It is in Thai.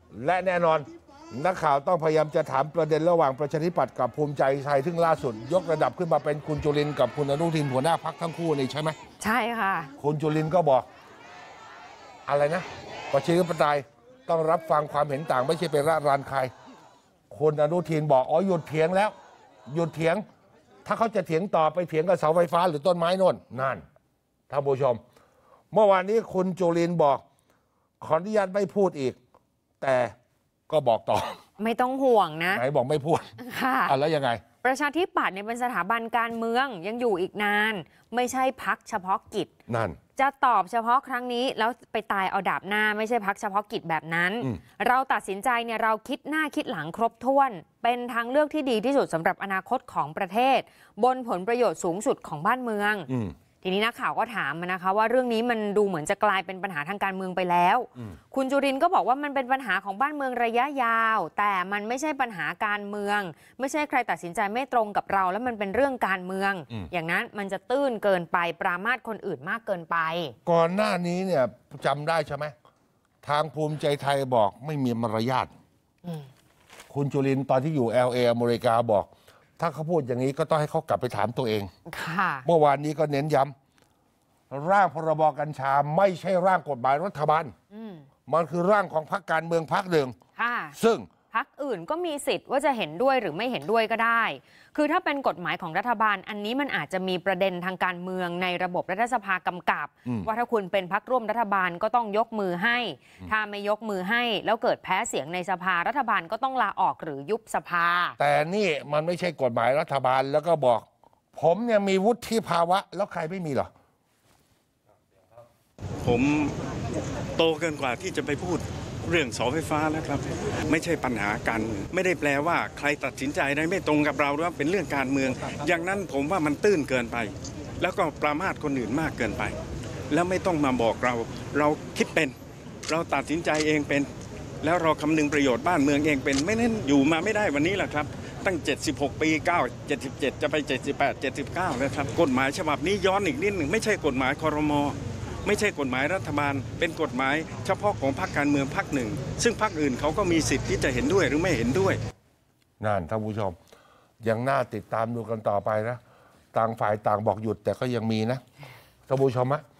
และแน่นอนนักข่าวต้องพยายามจะถามประเด็นระหว่างประชาธิปัตย์กับภูมิใจไทยซึ่งล่าสุดยกระดับขึ้นมาเป็นคุณจุรินทร์กับคุณอนุทินหัวหน้าพรรคทั้งคู่นี่ใช่ไหมใช่ค่ะคุณจุรินทร์ก็บอกอะไรนะประชาธิปไตยต้องรับฟังความเห็นต่างไม่ใช่เป็นระรานใครคุณอนุทินบอกหยุดเถียงแล้วหยุดเถียงถ้าเขาจะเถียงต่อไปเถียงกับเสาไฟฟ้าหรือต้นไม้โน่นนั่นท่านผู้ชมเมื่อวานนี้คุณจุรินทร์บอกขออนุญาตไม่พูดอีกแต่ก็บอกต่อไม่ต้องห่วงนะไหนบอกไม่พูดค่ะแล้วยังไงประชาธิปัตย์เนี่ยเป็นสถาบันการเมืองยังอยู่อีกนานไม่ใช่พรรคเฉพาะกิจนั่นจะตอบเฉพาะครั้งนี้แล้วไปตายเอาดาบหน้าไม่ใช่พรรคเฉพาะกิจแบบนั้นเราตัดสินใจเนี่ยเราคิดหน้าคิดหลังครบถ้วนเป็นทางเลือกที่ดีที่สุดสำหรับอนาคตของประเทศบนผลประโยชน์สูงสุดของบ้านเมืองทีนี้นักข่าวก็ถามนะคะว่าเรื่องนี้มันดูเหมือนจะกลายเป็นปัญหาทางการเมืองไปแล้วคุณจุรินทร์ก็บอกว่ามันเป็นปัญหาของบ้านเมืองระยะยาวแต่มันไม่ใช่ปัญหาการเมืองไม่ใช่ใครตัดสินใจไม่ตรงกับเราแล้วมันเป็นเรื่องการเมืองอย่างนั้นมันจะตื้นเกินไปปรามาสคนอื่นมากเกินไปก่อนหน้านี้เนี่ยจำได้ใช่ไหมทางภูมิใจไทยบอกไม่มีมารยาทคุณจุรินทร์ตอนที่อยู่ LA อเมริกาบอกถ้าเขาพูดอย่างนี้ก็ต้องให้เขากลับไปถามตัวเองเมื่อวานนี้ก็เน้นย้ำร่างพรบกัญชาไม่ใช่ร่างกฎหมายรัฐบาลมันคือร่างของพรรคการเมืองพรรคหนึ่งซึ่งพรรคอื่นก็มีสิทธิ์ว่าจะเห็นด้วยหรือไม่เห็นด้วยก็ได้คือถ้าเป็นกฎหมายของรัฐบาลอันนี้มันอาจจะมีประเด็นทางการเมืองในระบบรัฐสภากำกับว่าถ้าคุณเป็นพรรคร่วมรัฐบาลก็ต้องยกมือให้ถ้าไม่ยกมือให้แล้วเกิดแพ้เสียงในสภารัฐบาลก็ต้องลาออกหรือยุบสภาแต่นี่มันไม่ใช่กฎหมายรัฐบาลแล้วก็บอกผมเนี่ยมีวุฒิภาวะแล้วใครไม่มีหรอผมโตเกินกว่าที่จะไปพูดเรื่องเสาไฟฟ้าแล้วครับไม่ใช่ปัญหาการเมืองไม่ได้แปลว่าใครตัดสินใจได้ไม่ตรงกับเราหรือว่าเป็นเรื่องการเมืองอย่างนั้นผมว่ามันตื้นเกินไปแล้วก็ประมาทคนอื่นมากเกินไปแล้วไม่ต้องมาบอกเราคิดเป็นเราตัดสินใจเองเป็นแล้วเราคำนึงประโยชน์บ้านเมืองเองเป็นไม่นั้นอยู่มาไม่ได้วันนี้แหละครับตั้ง76 ปี77จะไป78 79แล้วครับกฎหมายฉบับนี้ย้อนอีกนิดหนึ่งไม่ใช่กฎหมายครม.ไม่ใช่กฎหมายรัฐบาลเป็นกฎหมายเฉพาะของพรรคการเมืองพรรคหนึ่งซึ่งพรรคอื่นเขาก็มีสิทธิ์ที่จะเห็นด้วยหรือไม่เห็นด้วยนั่นท่านผู้ชมยังน่าติดตามดูกันต่อไปนะต่างฝ่ายต่างบอกหยุดแต่ก็ยังมีนะท่านผู้ชม